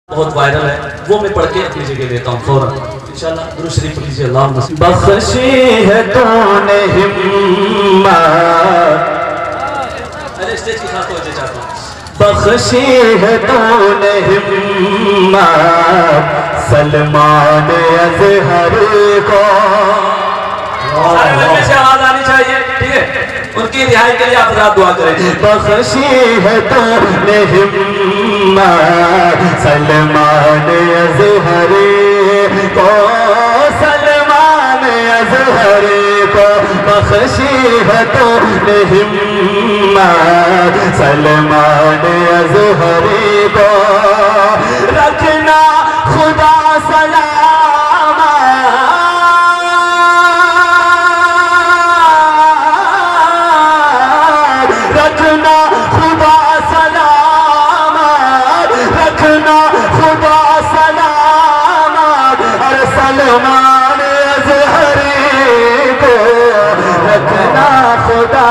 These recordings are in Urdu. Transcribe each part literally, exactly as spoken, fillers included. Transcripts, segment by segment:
بہت وائرل ہے، وہ میں پڑھ کے اپنی جگہ دیتا ہوں فوراً انشاءاللہ۔ درود شریف پڑھیے اللہم صل۔ بخشی ہے تو نے ہمت، ارے اسٹیج کی خاص توجہ چاہتا ہوں۔ بخشی ہے تو نے ہمت سلمان اظہر کو۔ سارے ملنے سے آواز آنی چاہیے، ٹھیک ہے؟ ان کی رہائی کے لیے آپ رات دعا کریں۔ بخشی ہے تو نے ہمت سلمان اظہر کو، سلمان اظہر کو بخشی ہے تو نے ہمت سلمان اظہر کو۔ رکھنا خدا سلامت، رکھنا خدا سلامت، رکھنا خدا سلامت، اور سلمان اظہری کو رکھنا خدا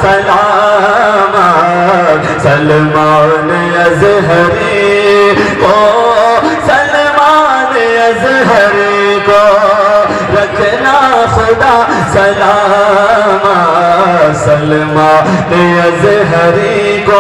سلامت، سلمان اظہری کو، سلمان اظہری کو رکھنا خدا سلامت، سلمان اظہری کو۔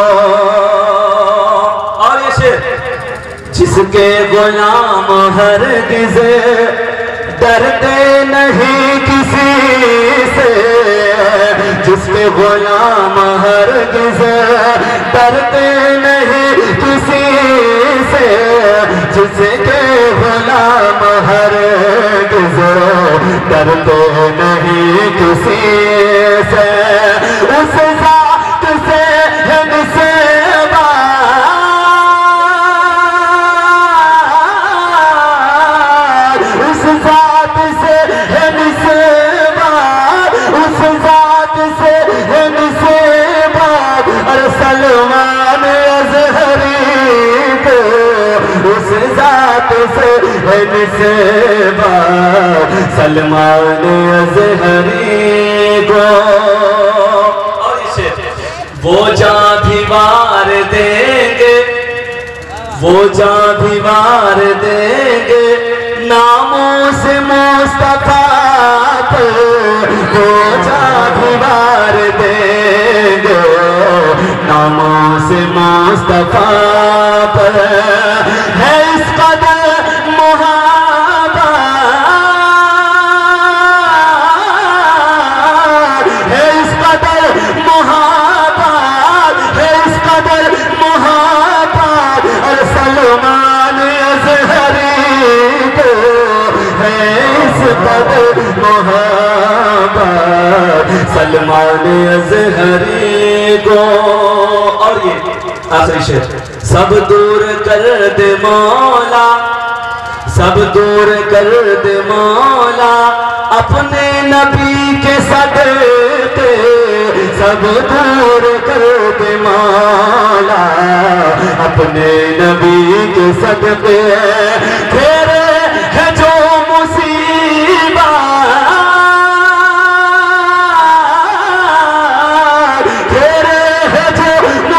اور یہ شعر جس کے غلام ہرگز ڈرتے نہیں کسی سے، جس کے غلام ہرگز ڈرتے نہیں کسی سے، جس کے غلام ہرگز ڈرتے نہیں کسی سے، اس ذات سے ہے نسبت، اس ذات سے ہے نسبت، اس ذات سے ہے نسبت، اور سلمان اظہری کو اس ذات سے ہے نسبت، سلمان اظہری کو۔ اور یہ شعر وہ جاں بھی وار دیں گے، وہ جاں بھی وار دیں گے ناموں سے مصطفیٰ پہ، وہ جاں بھی وار دیں گے ناموں سے مصطفیٰ پہ، ہے اس قدر محبت، ہے اس قدر محبت، ہے اس قدر محبت، اور سلمان اظہری کو ہے اس قدر محبت، سلمان اظہری کو۔ اور یہ آخری شعر سب دور کر دے مولا، سب دور کر دے مولا اپنے نبی کے صدقے، سب دور کر دے مولا اپنے نبی کے صدقے، تیرے ہے جو مصیبت، تیرے ہے جو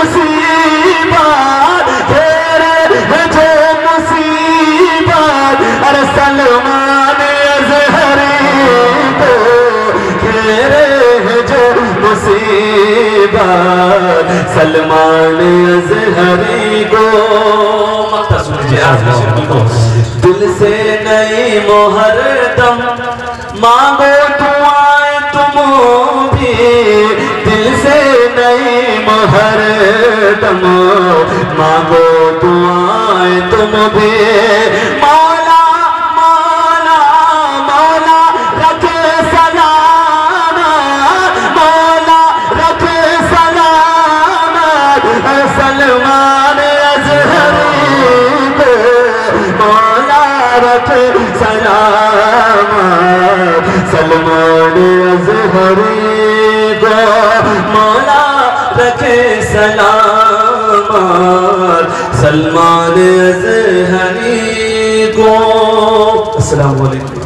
مصیبت، تیرے ہے جو مصیبت، اور سلمان اظہری کو تیرے ہے جو مصیبت، سلمان اظہری کو۔ مقطع سن لیجیے آخری شعر بالکل۔ دل سے نئی مہر دم مانگو دعائیں تم بھی، دل سے نئی مہر دم مانگو دعائیں تم بھی، مولا مولا مولا رکھے سلامت، مولا رکھے سلامت، سلمان اظہری کو مولا رکھے سلامت، سلمان اظہری کو مولا رکھے سلامت، سلمان اظہری کو۔ السلام علیکم۔